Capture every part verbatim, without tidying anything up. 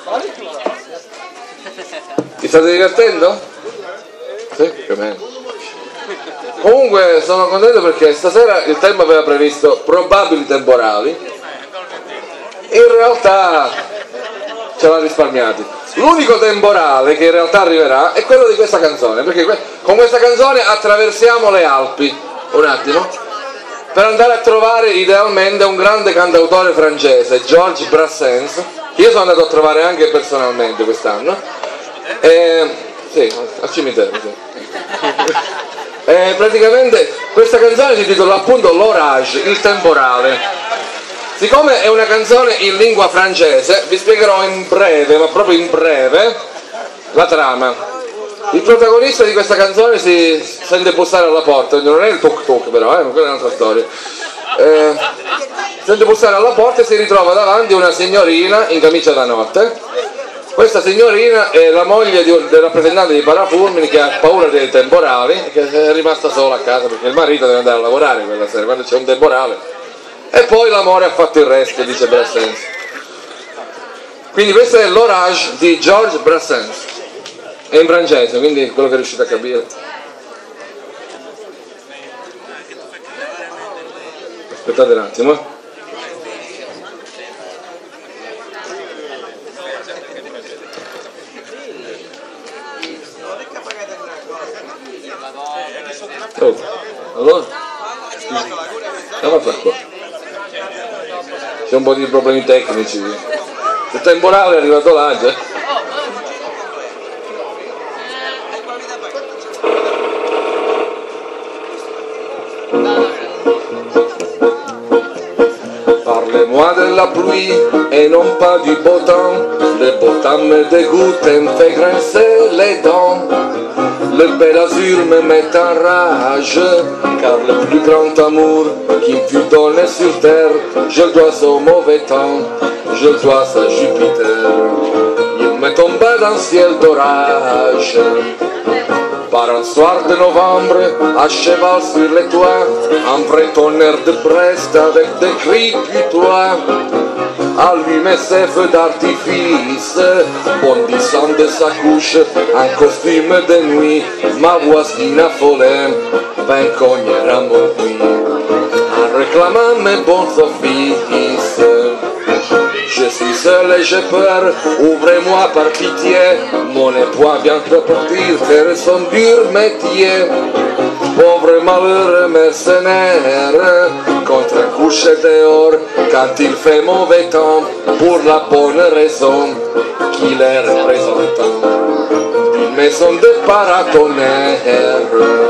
Vi state divertendo? Sì, più o meno. Comunque sono contento perché stasera il tempo aveva previsto probabili temporali, in realtà ce l'ha risparmiati. L'unico temporale che in realtà arriverà è quello di questa canzone, perché con questa canzone attraversiamo le Alpi un attimo per andare a trovare idealmente un grande cantautore francese, Georges Brassens, che io sono andato a trovare anche personalmente quest'anno. E, sì, al cimitero, sì. E praticamente questa canzone si intitola appunto L'Orage, il temporale. Siccome è una canzone in lingua francese, vi spiegherò in breve, ma proprio in breve, la trama. Il protagonista di questa canzone si sente bussare alla porta, non è il tuk tuk però, eh, quella è un'altra storia. Eh, sente bussare alla porta e si ritrova davanti una signorina in camicia da notte. Questa signorina è la moglie di un, del rappresentante di Parafulmini, che ha paura dei temporali e che è rimasta sola a casa perché il marito deve andare a lavorare quella sera quando c'è un temporale. E poi l'amore ha fatto il resto, dice Brassens. Quindi questo è L'Orage di Georges Brassens. È in francese, quindi quello che riuscite a capire. Aspettate un attimo. Eh. Oh, allora? Andiamo a fare qua. C'è un po' di problemi tecnici. Il temporale è arrivato là già. Parlez-moi de la pluie et non pas du beau temps. Le beau temps me dégoûte et me fait grincer les dents. Le bel azur me met en rage, car le plus grand amour qui me fut donné sur terre, je le dois au mauvais temps, je le dois à Jupiter. Il me tomba dans le ciel d'orage, par un soir de novembre, à cheval sur les toits, un vrai tonnerre de Brest avec des cris putois. Allume ses feux d'artifice, bondissant de sa couche, un costume de nuit, ma voisine affolée, vint cogner à mon puits, en réclamant mes bons offices. Je suis seul et j'ai peur, ouvrez-moi par pitié, mon époux vient de partir faire son dur métier. Pauvre malheureux mercenaire, contre un coucher dehors, quand il fait mauvais temps, pour la bonne raison qu'il est représentant d'une maison de paratonnerre.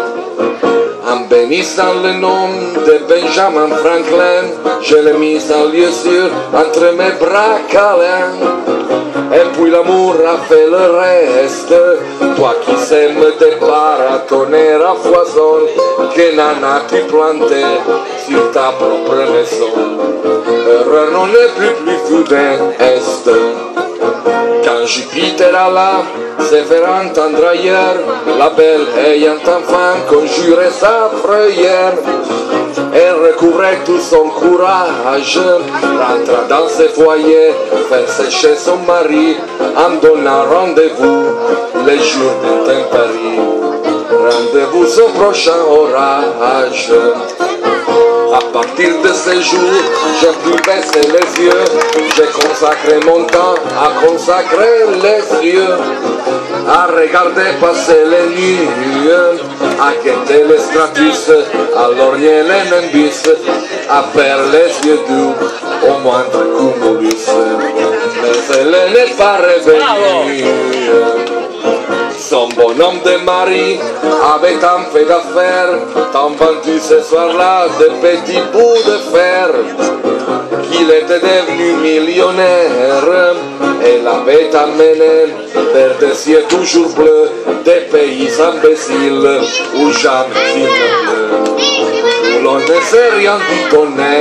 En bénissant le nom de Benjamin Franklin, je l'ai mis en lieu sûr entre mes bras câlins. Et puis l'amour a fait le reste, toi qui sèmes des paratonnerres à foison, que n'en as-tu planté sur ta propre maison. Heureux non est plus plus soudain est. Quand Jupiter alla se faire entendre ailleurs, la belle ayant enfin conjuré sa frayeur, elle recouvrait tout son courage, rentra dans ses foyers, faire sécher son mari, en donnant rendez-vous les jours d'intempérie. Rendez-vous au prochain orage. À partir de ce jour, j'ai pu baisser les yeux, j'ai consacré mon temps à consacrer les yeux, à regarder passer les nuits, à guetter les stratus, à lorgner les nimbus, à faire les yeux doux au moindre cumulus. Mais elle n'est pas revenue. Son bonhomme de mari avait tant fait d'affaires, tant vendu ce soir-là de petits bouts de fer, qu'il était devenu millionnaire et l'avait amené vers des cieux toujours bleus, des pays imbéciles où jamais il ne pleut, où l'on ne sait rien du tonnerre.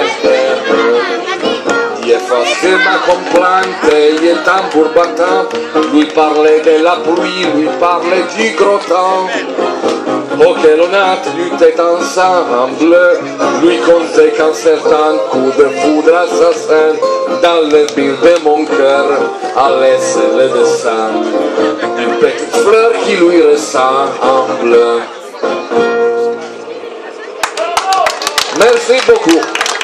Il effacé ma complainte, il est tambour battant, lui parlait de la pluie, lui parlait du gros temps. ok l'on a lutte ensemble, lui comptait qu'un certain coup de foudre assassin dans le ville de mon cœur a laissé le dessin une petite fleur qui lui ressemble. Merci beaucoup.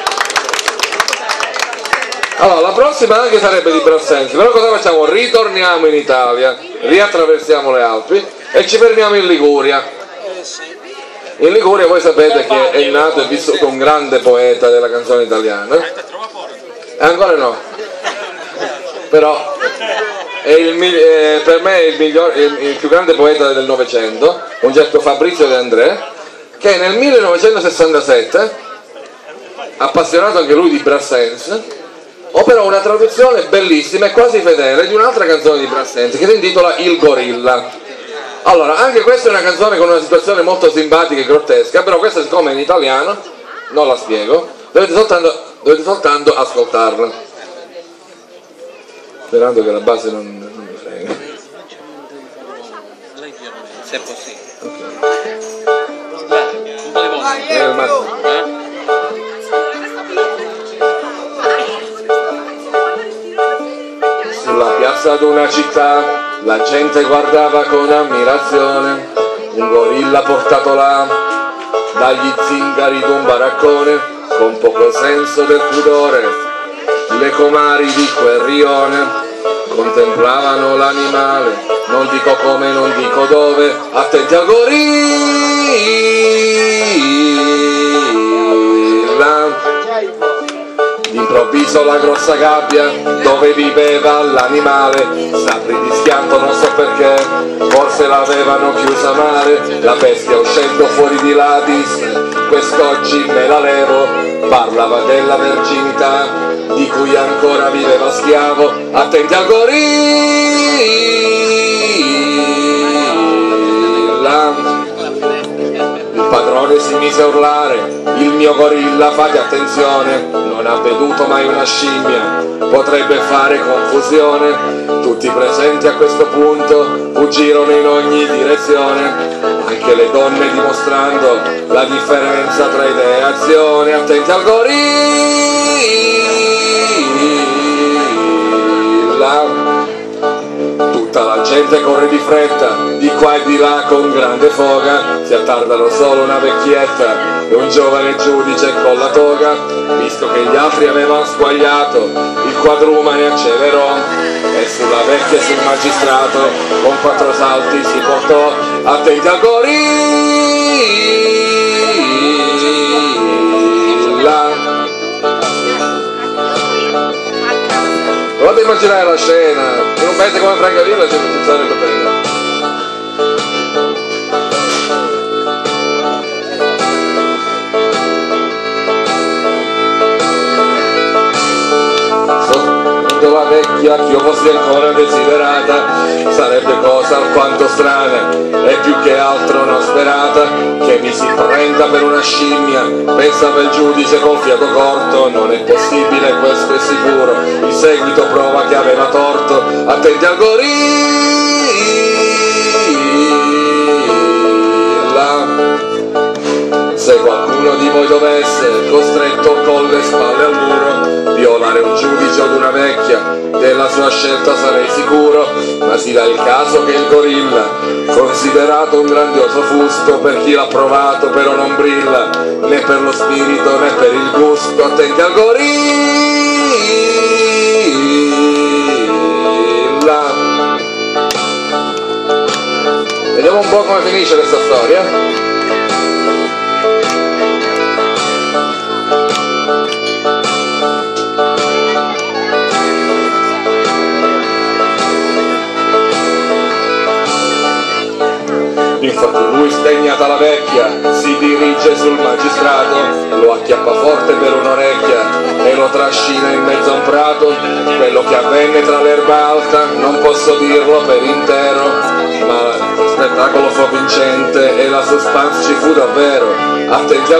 Allora, la prossima anche sarebbe di Brassensi, però cosa facciamo? Ritorniamo in Italia, riattraversiamo le Alpi e ci fermiamo in Liguria. In Liguria voi sapete che è nato e vissuto un grande poeta della canzone italiana. E ancora no. Però è il, eh, per me è il, miglior, il, il più grande poeta del Novecento, un certo Fabrizio De André, che nel millenovecentosessantasette, appassionato anche lui di Brassens, operò una traduzione bellissima e quasi fedele di un'altra canzone di Brassens che si intitola Il Gorilla. Allora, anche questa è una canzone con una situazione molto simpatica e grottesca, però questa siccome è in italiano, non la spiego, dovete soltanto, dovete soltanto ascoltarla. Sperando che la base non, non mi frega. Se è possibile. Okay. Un po' di voce. Eh, ma... Sulla piazza d'una città la gente guardava con ammirazione un gorilla portato là dagli zingari d'un baraccone con poco senso del pudore. Le comari di quel rione contemplavano l'animale, non dico come, non dico dove, attenti al gorilla. D'improvviso la grossa gabbia dove viveva l'animale s'aprì di schianto, non so perché, forse l'avevano chiusa male. La bestia uscendo fuori di là disse: quest'oggi me la levo. Parlava della verginità di cui ancora viveva schiavo. Attenti al gorilla. Il padrone si mise a urlare: il mio gorilla, fate attenzione, non ha veduto mai una scimmia, potrebbe fare confusione. Tutti presenti a questo punto fuggirono in ogni direzione, anche le donne dimostrando la differenza tra idea e azione. Attenti al gorilla. Tutta la gente corre di fretta, di qua e di là con grande foga, si attardano solo una vecchietta e un giovane giudice con la toga. Visto che gli altri avevano squagliato, il quadrumane accelerò e sulla vecchia e sul magistrato con quattro salti si portò. Attenti al gorilla. Provate a immaginare la scena, in un paese come Francavilla ci sarebbe bene. Sotto la vecchia che io fossi ancora desiderata, sarebbe cosa alquanto strana e più che altro non sperata, che mi si prenda per una scimmia. Pensava il giudice con fiato corto: non è possibile, questo è sicuro, il seguito prova che aveva torto. Attenti al gorilla. Se qualcuno di voi dovesse, costretto con le spalle al muro, violare un giudice o una vecchia, della sua scelta sarei sicuro. Ma si dà il caso che il gorilla, considerato un grandioso fusto, per chi l'ha provato però non brilla, né per lo spirito né per il gusto. Attenti al gorilla. Vediamo un po' come finisce questa storia. Infatti lui, sdegnata la vecchia, si dirige sul magistrato, lo acchiappa forte per un'orecchia e lo trascina in mezzo a un prato. Quello che avvenne tra l'erba alta non posso dirlo per intero, ma lo spettacolo fu vincente e la suspense ci fu davvero. Attenti al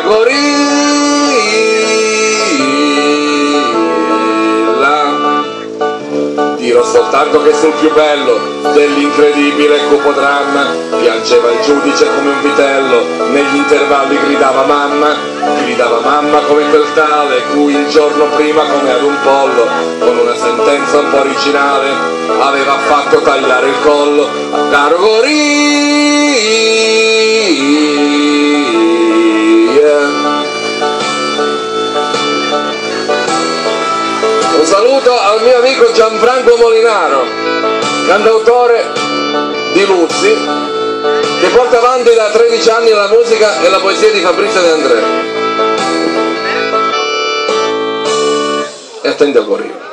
gorilla. dirò soltanto che sul più bello dell'incredibile cupodramma piangeva il giudice come un vitello, negli intervalli gridava mamma, gridava mamma come quel tale cui il giorno prima, come ad un pollo, con una sentenza un po' originale, aveva fatto tagliare il collo a caro Goria. Un saluto al mio amico Gianfranco Molinaro, cantautore di Luzzi, che porta avanti da tredici anni la musica e la poesia di Fabrizio De André. E attenti a Goria.